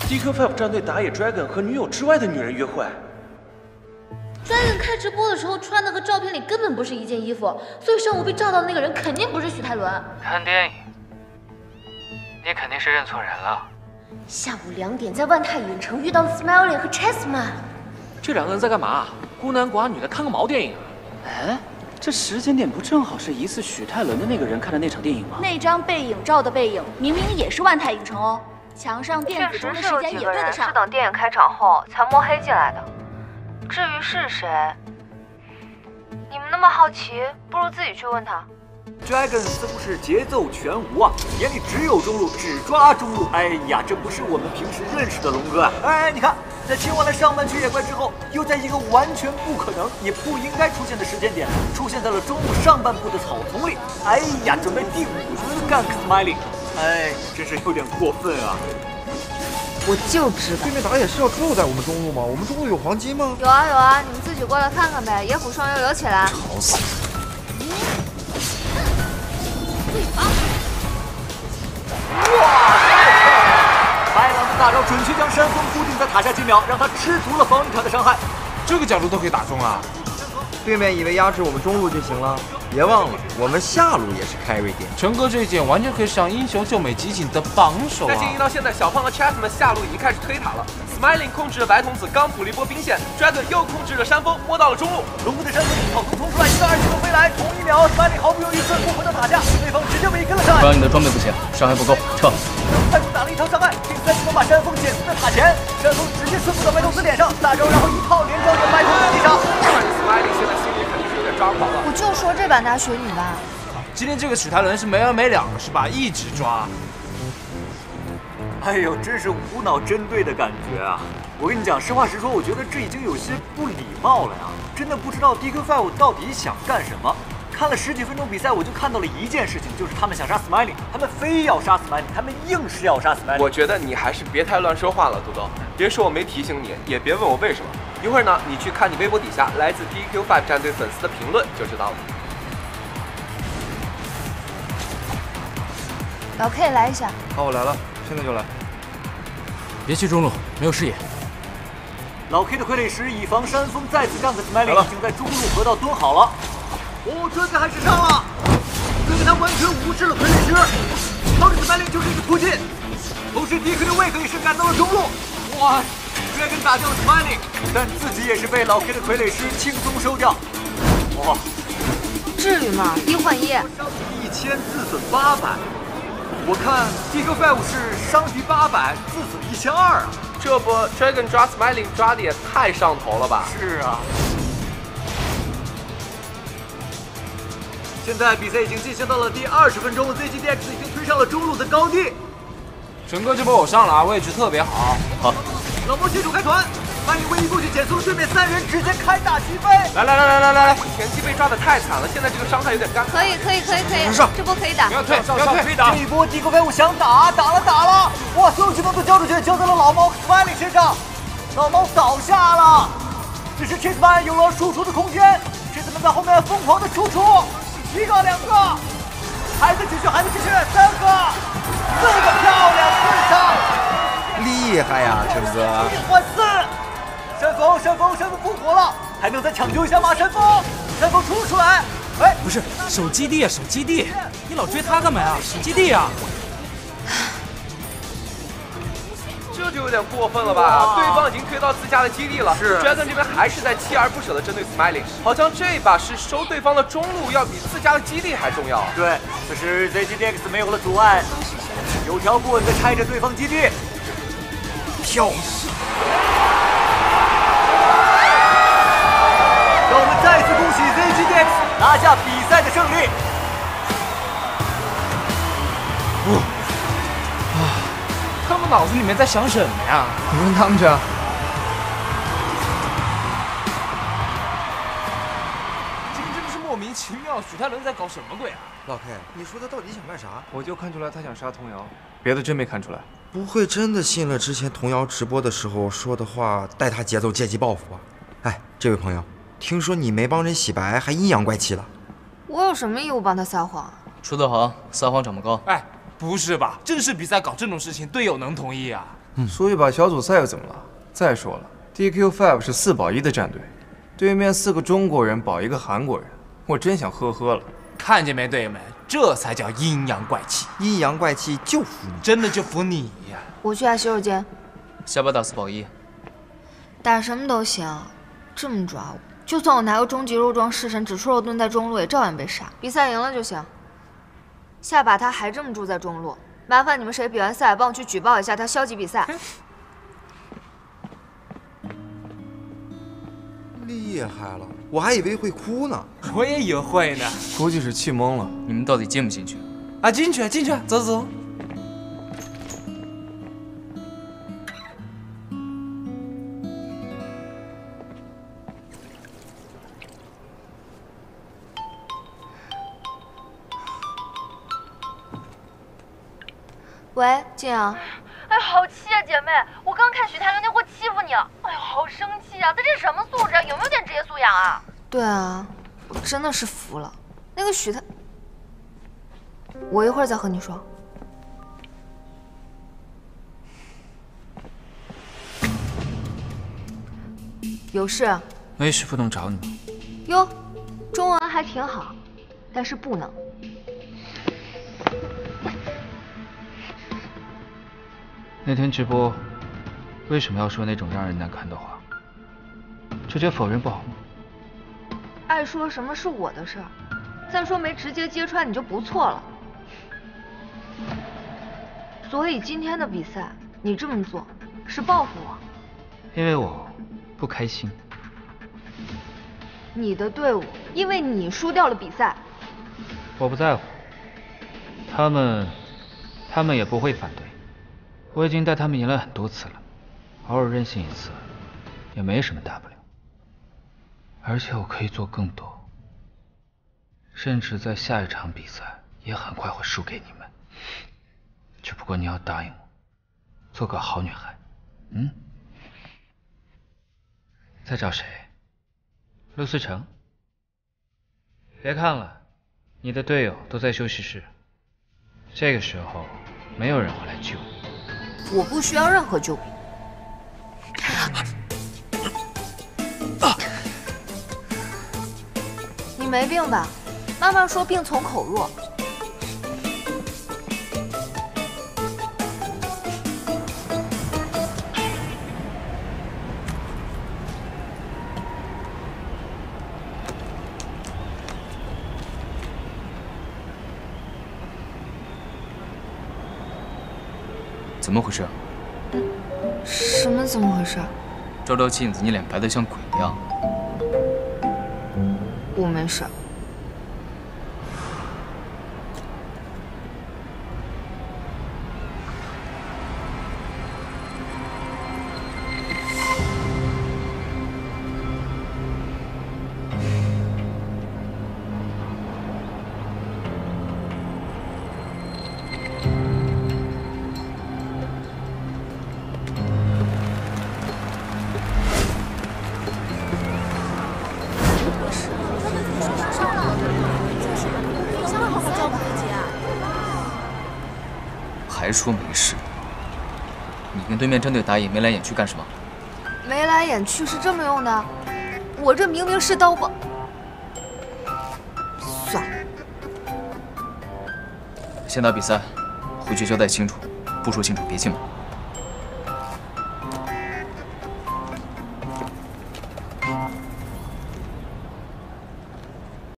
DQ5 战队打野 Dragon 和女友之外的女人约会。 Dragon 开直播的时候穿的和照片里根本不是一件衣服，所以上午被照到的那个人肯定不是许泰伦。 看电影，你肯定是认错人了。 下午2点在万泰影城遇到了 Smiling 和 Chessman。 这2个人在干嘛？孤男寡女的看个毛电影啊！ 哎，这时间点不正好是疑似许泰伦的那个人看的那场电影吗？ 那张背影照的背影，明明也是万泰影城哦。墙上电子钟的时间也对得上。 是等电影开场后才摸黑进来的。至于是谁，你们那么好奇，不如自己去问他。 Dragon 似乎是节奏全无啊，眼里只有中路，只抓中路。哎呀，这不是我们平时认识的龙哥啊！哎，你看，在清完了上半区野怪之后，又在一个完全不可能也不应该出现的时间点，出现在了中路上半部的草丛里。哎呀，准备第5次 gank Smiling， 哎，真是有点过分啊！ 我就知道， 对面打野是要住在我们中路吗？我们中路有黄金吗？ 有啊有啊，你们自己过来看看呗。野虎双游留起来。 吵死了！ 哇！白狼的大招准确将山峰固定在塔下几秒，让他吃足了防御塔的伤害。 这个角度都可以打中啊！ 对面以为压制我们中路就行了，别忘了我们下路也是 carry 点。 陈哥这一剑完全可以上英雄救美集锦的榜首啊！ 在经营到现在，小胖和 Chessman 下路已经开始推塔了。Smiling 控制了白童子，刚补了一波兵线 ，Dragon 又控制了山峰，摸到了中路。 龙哥的山峰一炮突冲出来，一个2技能飞来，同1秒 ，Smiling 毫不犹豫顺步回到塔下，对方直接围跟了上来。 主要你的装备不行，伤害不够，撤。 快速打了一条伤害，并3技能把山峰剪死在塔前，山峰直接顺步到白童子脸上，大招然后一炮连招将白童子击杀。 Smiling 现在心里肯定是有点抓狂了。 我就说这版打雪女吧。 今天这个许泰伦是没完没了了是吧？一直抓。 哎呦，真是无脑针对的感觉啊！我跟你讲，实话实说，我觉得这已经有些不礼貌了呀！真的不知道 DQ5 到底想干什么。看了10几分钟比赛，我就看到了一件事情，就是他们想杀 Smiling， 他们非要杀 Smiling， 他们硬是要杀 Smiling。 我觉得你还是别太乱说话了，多多。别说我没提醒你，也别问我为什么。一会儿呢，你去看你微博底下来自 DQ5 战队粉丝的评论就知道了。 老 K 来一下。 好，我来了，现在就来。 别去中路，没有视野。 老 K 的傀儡石以防山峰再次gank Smiling， 已经在中路河道蹲好了。哦，这个还是上了，这个他完全无视了傀儡石，靠着 Smiling 就是一个突进。同时 DQ 的卫可以是赶到了中路，哇，Dragon打掉了 Smiling， 但自己也是被老 K 的傀儡石轻松收掉。哇， 至于吗？1换1 ，1000自损800。 我看 DQ5 是伤敌800，自损1200啊！ 这不 Dragon 抓 Smiling 抓的也太上头了吧？ 是啊。现在比赛已经进行到了第20分钟 ，ZGDX 已经推上了中路的高地。 陈哥这波我上了啊，位置特别好。 好。 老魔新手开团。 Smiling 位移过去减速了对面3人，直接开大击飞！ 来！ 前期被抓的太惨了，现在这个伤害有点尴尬。 可以，这波可以打。 不要退，可以打。 这一波 DQ5 想打了！哇，所有技能都交出去，交在了老猫 Smiling 身上，老猫倒下了。只是 Chessman 有了输出的空间 ，Chessman 在后面疯狂的输出，1个2个，还在继续，3个，4个漂亮4杀， 厉害呀，陈哥！1 换4。 山峰复活了，还能再抢救一下吗？山峰出来！哎， 不是守基地啊，守基地！你老追他干嘛呀？守基地啊！ 这就有点过分了吧？对方已经推到自家的基地了，是 Dragon 这边还是在锲而不舍的针对 Smiling， 好像这把是收对方的中路要比自家的基地还重要。 对，此时 ZGDX 没有了阻碍，有条不紊的拆着对方基地，漂亮！ 让我们再次恭喜 ZGDX 拿下比赛的胜利。 他们脑子里面在想什么呀？ 你问他们去啊。 今天真的是莫名其妙，许泰伦在搞什么鬼啊？ 老 K， 你说他到底想干啥？ 我就看出来他想杀童谣，别的真没看出来。 不会真的信了之前童谣直播的时候说的话，带他节奏借机报复吧？哎，这位朋友。 听说你没帮人洗白，还阴阳怪气了。 我有什么义务帮他撒谎？ 出得好，撒谎长不高。 哎，不是吧？正式比赛搞这种事情，队友能同意啊？ 输一把小组赛又怎么了？再说了 ，DQ5 是4保1的战队，对面4个中国人保1个韩国人，我真想呵呵了。 看见没，队友们，这才叫阴阳怪气。 阴阳怪气就服你， 真的就服你呀！ 我去下洗手间。 下巴打4保1， 打什么都行，这么抓我，就算我拿个终极肉装式神指出肉盾在中路，也照样被杀。比赛赢了就行。下把他还这么住在中路，麻烦你们谁比完赛帮我去举报一下他消极比赛。 厉害了，我还以为会哭呢。 我也以为会呢， 估计是气懵了。 你们到底进不进去？ 啊，进去，进去，走走走。 喂，静阳。 哎，好气啊，姐妹！我刚看许太伦那货欺负你，哎呦，好生气啊！他这是什么素质？有没有点职业素养啊？ 对啊，我真的是服了。那个许太，我一会儿再和你说。有事？ 没事，不能找你吗？ 哟，中文还挺好，但是不能。 那天直播，为什么要说那种让人难堪的话？直接否认不好吗？ 爱说什么是我的事儿，再说没直接揭穿你就不错了。所以今天的比赛，你这么做是报复我？ 因为我不开心。 你的队伍因为你输掉了比赛， 我不在乎，他们也不会反对。我已经带他们赢了很多次了，偶尔任性一次，也没什么大不了。而且我可以做更多，甚至在下一场比赛也很快会输给你们。只不过你要答应我，做个好女孩。在找谁？陆思成？别看了，你的队友都在休息室，这个时候没有人会来救你。 我不需要任何救兵。你没病吧？妈妈说病从口入。 怎么回事？ 什么怎么回事？ 照照镜子，你脸白得像鬼一样。 我没事。 还说没事？你跟对面战队打野眉来眼去干什么？ 眉来眼去是这么用的？我这明明是刀锋。算了， 先打比赛，回去交代清楚，不说清楚别进门。